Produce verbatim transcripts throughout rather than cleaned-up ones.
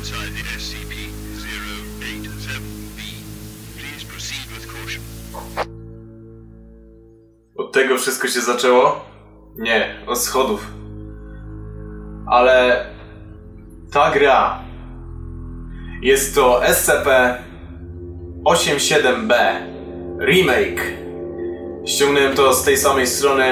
inside the S C P zero eight seven B. Please proceed with caution. Od tego wszystko się zaczęło? Nie, od schodów. Ale ta gra jest to S C P osiem siedem B Remake. Ściągnąłem to z tej samej strony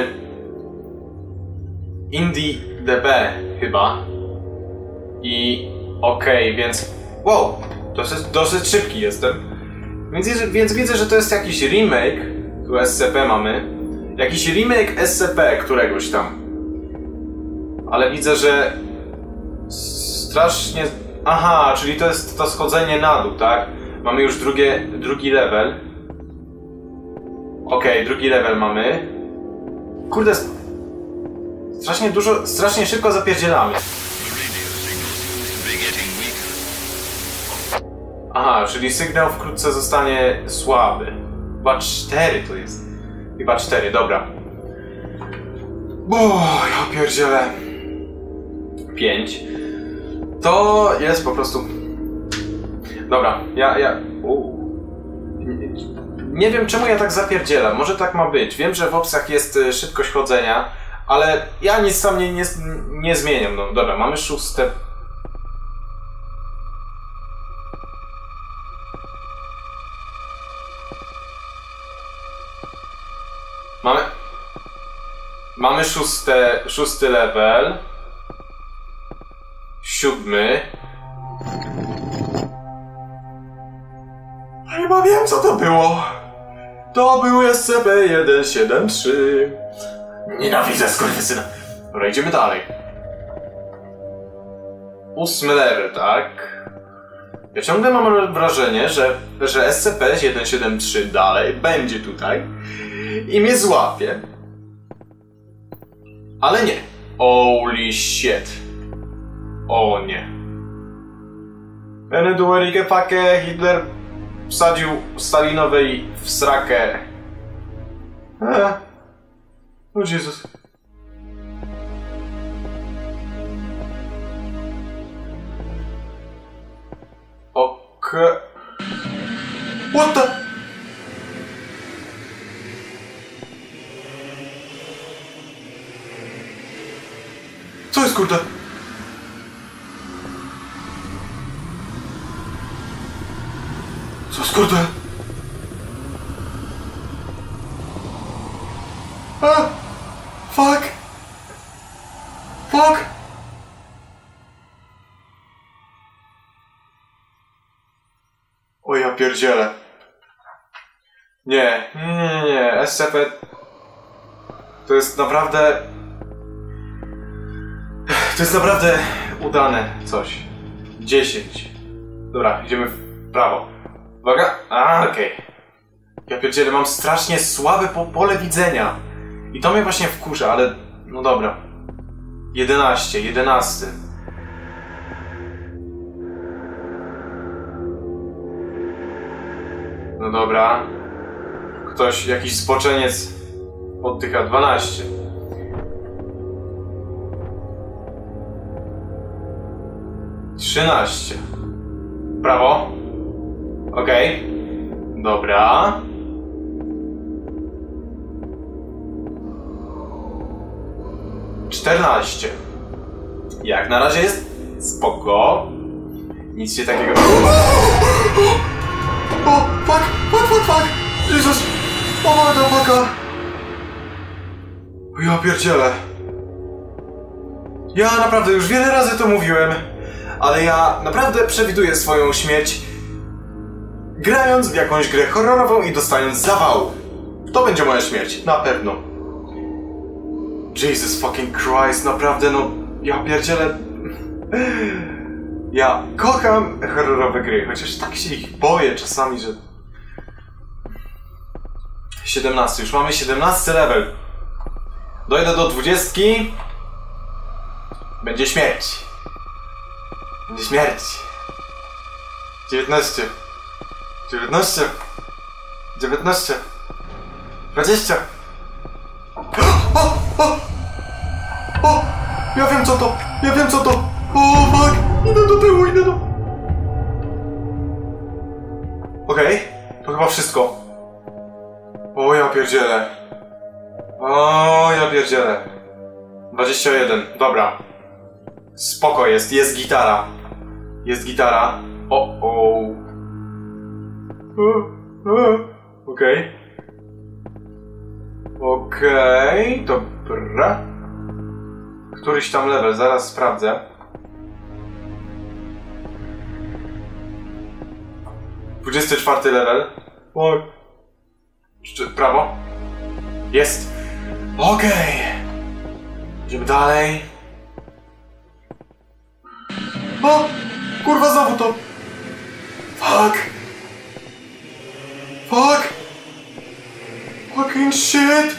IndieDB chyba. I okej, okay, więc wow, dosyć, dosyć szybki jestem. Więc, więc widzę, że to jest jakiś remake. Tu S C P mamy. Jakiś remake S C P któregoś tam. Ale widzę, że strasznie... Aha, czyli to jest to schodzenie na dół, tak? Mamy już drugie, drugi level. Okej, okay, drugi level mamy. Kurde, strasznie dużo, strasznie szybko zapierdzielamy. Aha, czyli sygnał wkrótce zostanie słaby. Chyba cztery to jest. Chyba cztery, dobra. O, ja pierdzielę. pięć. To jest po prostu... Dobra, ja... ja... Uu. Nie wiem, czemu ja tak zapierdzielam. Może tak ma być. Wiem, że w opcjach jest szybkość chodzenia, ale ja nic tam nie, nie, nie zmieniam. No dobra, mamy szóste... Mamy... Mamy szóste, szósty level. Siódmy. Chyba wiem, co to było. To był S C P jeden siedem trzy. Nienawidzę skurwysyna. Dobra, idziemy dalej. Ósmy level, tak? Ja ciągle mam wrażenie, że, że S C P jeden siedem trzy dalej będzie tutaj i mnie złapie. Ale nie. Holy shit. O nie. Eneduerike pakę Hitler wsadził Stalinowej w srakę. Eee. O Jezus. Okej. What the? Co jest kurde? Co jest kurde? A! Fuck! Fuck! O ja pierdzielę. Nie, nie, nie, nie, S C P to jest naprawdę... To jest naprawdę udane coś. dziesięć. Dobra, idziemy w prawo. Uwaga. A, okej. Okay. Ja pierdzielę, mam strasznie słabe po pole widzenia. I to mnie właśnie wkurza, ale... No dobra. jedenaście, jedenasty. No dobra. Ktoś, jakiś zboczeniec oddycha. dwanaście. trzynaście. Prawo. Okej. Okay. Dobra. czternaście. Jak na razie jest spoko. Nic się takiego... O, fuck, fuck, fuck, fuck. Jezus. O, motherfucker. Ja pierdzielę. Ja naprawdę już wiele razy to mówiłem, ale ja naprawdę przewiduję swoją śmierć grając w jakąś grę horrorową i dostając zawału. To będzie moja śmierć, na pewno. Jesus fucking Christ, naprawdę no... Ja pierdzielę... Ja kocham horrorowe gry, chociaż tak się ich boję czasami, że... siedemnasty, już mamy siedemnasty level. Dojdę do dwudziestki. Będzie śmierć. Będzie śmierć. dziewiętnaście. dziewiętnaście. dziewiętnaście. dwadzieścia. O, o, o, ja wiem co to. Ja wiem co to. O, fuck. Idę do tyłu, idę do... wszystko. O, ja pierdzielę. O, ja pierdzielę. dwadzieścia jeden, dobra. Spoko jest, jest gitara. Jest gitara. O, o. Okej. Okej, dobra. Któryś tam level, zaraz sprawdzę. dwudziesty czwarty level. O. Prawo. Jest. Okej. Idziemy dalej. O! Kurwa, znowu to! Fuck! Fuck! Fucking shit!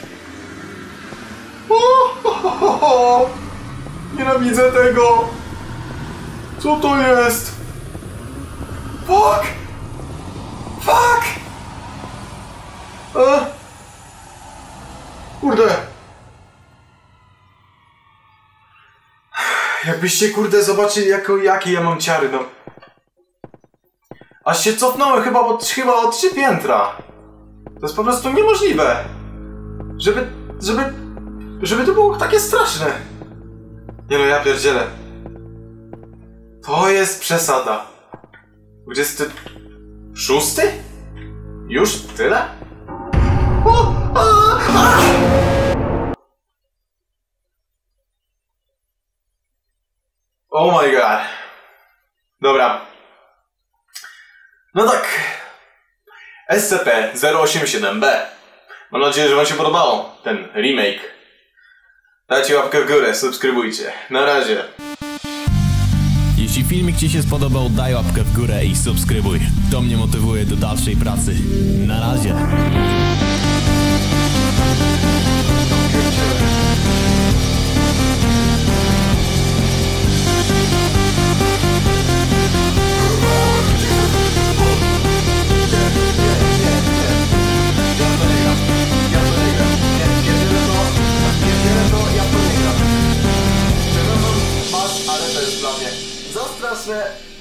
O, ho, ho, ho, ho. Nienawidzę tego! Co to jest? Fuck! Fuck! A? Kurde! Jakbyście, kurde, zobaczyli, jako, jakie ja mam ciary, no. Aż się cofnąłem chyba o, chyba o trzy piętra. To jest po prostu niemożliwe. Żeby, żeby, żeby to było takie straszne. Nie no, ja pierdzielę. To jest przesada. dwudziesty szósty? Już tyle? O, a, a! Oh my god. Dobra. No tak. S C P zero osiem siedem B. Mam nadzieję, że wam się podobało ten remake. Dajcie łapkę w górę, subskrybujcie. Na razie. Jeśli filmik ci się spodobał, daj łapkę w górę i subskrybuj. To mnie motywuje do dalszej pracy. Na razie. Ale to jest dla mnie za straszne.